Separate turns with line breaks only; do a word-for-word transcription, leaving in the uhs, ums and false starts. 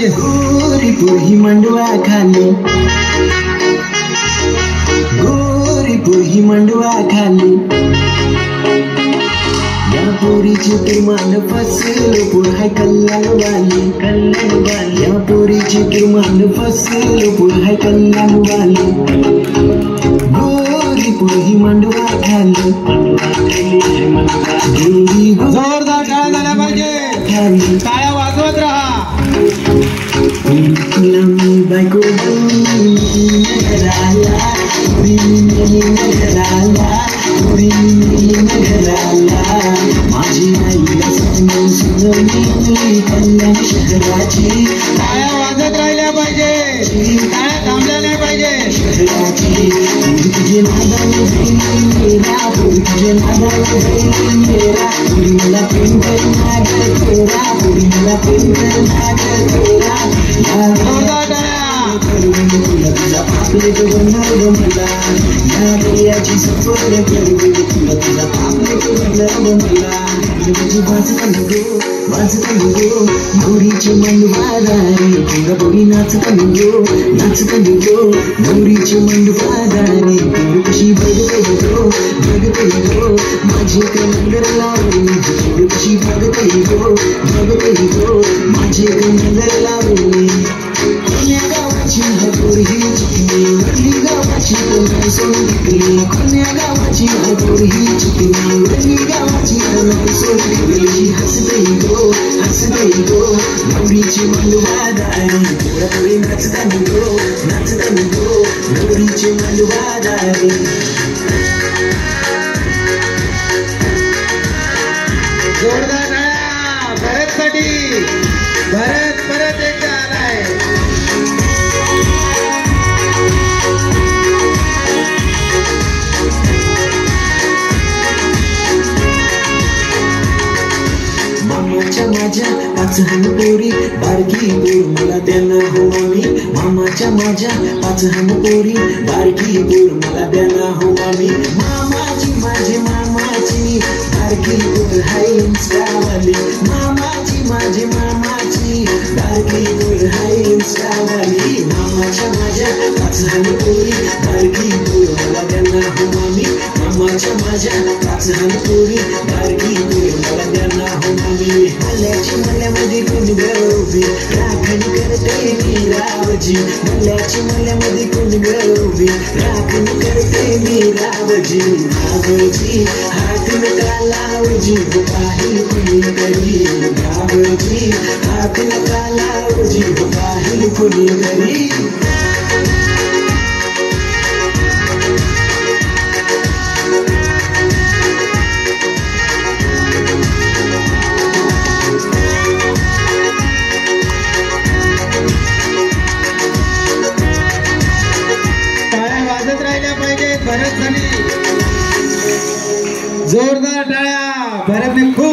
पाहिजे.
गोरी पोरी मांडवा खाली, गोरी पोरी मांडवा खाली, या पोरीची किमान फसलो पुढ हाय कल्याणवाली, कल्याणवाली, या पोरीची किमान फसलो पुढ हाय कल्याणवाली. गोरी पोरी मांडवा खाली, गोरी
जोरदार टाळ्या झाल्या पाहिजे.
खाली,
टाळ्या वाजवत राहा.
तुला मी बायको नगराला, नगराला, नगराला, माझी आईला सांगून सुनवली कल्याण शहराची.
टाळ्या वाजत राहिल्या पाहिजे. टाळ्या थांबल्या नाही पाहिजे.
शहराची तुझे नादाला जाईल मेरा, तुझे नादाला जाईल मेरा, पुरी मला प्रेम करणार तेरा, पुरी मला प्रेम करणार तेरा.
जोरदार टाळ्या.
तुला तुझा पापलेट बनवलं मला, या दर्याची सफर करून तुला तुझा पापलेट बनवलं मला. तुझी वाजता गो, वाजता गो, गौरीची मंडवादारी, पोरा पोरी नाचता गो, नाचता गो, गौरीची मंडवादारी. पोर कशी बघते गो, बघते गो, माझी कलंदर लावली, पोर कशी बघते गो, बघते गो, माझी कलंदर लावली. कोण्या गावाची हा पोरी चिकनी, वरली गावाची कोण सोडून गेली, कोण्या गावाची हा पोरी चिकनी, वरली गावाची कोण सोडून गेली. हसते गो, हसते गो, गौरीची मंडवादारी, पोरा पोरी नाचता गो, नाचता गो, गौरीची मंडवादारी.
जोरदार टाळ्या भरतसाठी. भरत परत एकदा आलाय.
मामाच्या माझ्या पाच हान पोरी, बारकी पोर मला द्याना हो मामी. मामाच्या माझ्या पाच हान पोरी, बारकी पोर मला द्याना हो मामी. मामाची माझी मामाची बारकी पोर हाय इंस्टावाली, मामाची माझी मामाची बारकी पोर हाय इंस्टावाली. मामाच्या माझ्या पाच हान पोरी, बारकी पोर मला द्याना हो मामी. मामाच्या माझ्या पाच हान पोरी, बारकी पोर मला द्याना हो मामी. मल्याची मल्यामध्ये कोण गौरी, राखण करते मी रावजी. मल्याची मल्यामध्ये कोण गौरी, राखण करते मी रावजी. रावजी हात नका लावजी, पाहिल कुणी करी. रावजी हात नका लावजी, पाहिल कुणी करी.
टाळ्या वाजत राहिल्या पाहिजेत. भरत झाली. जोरदार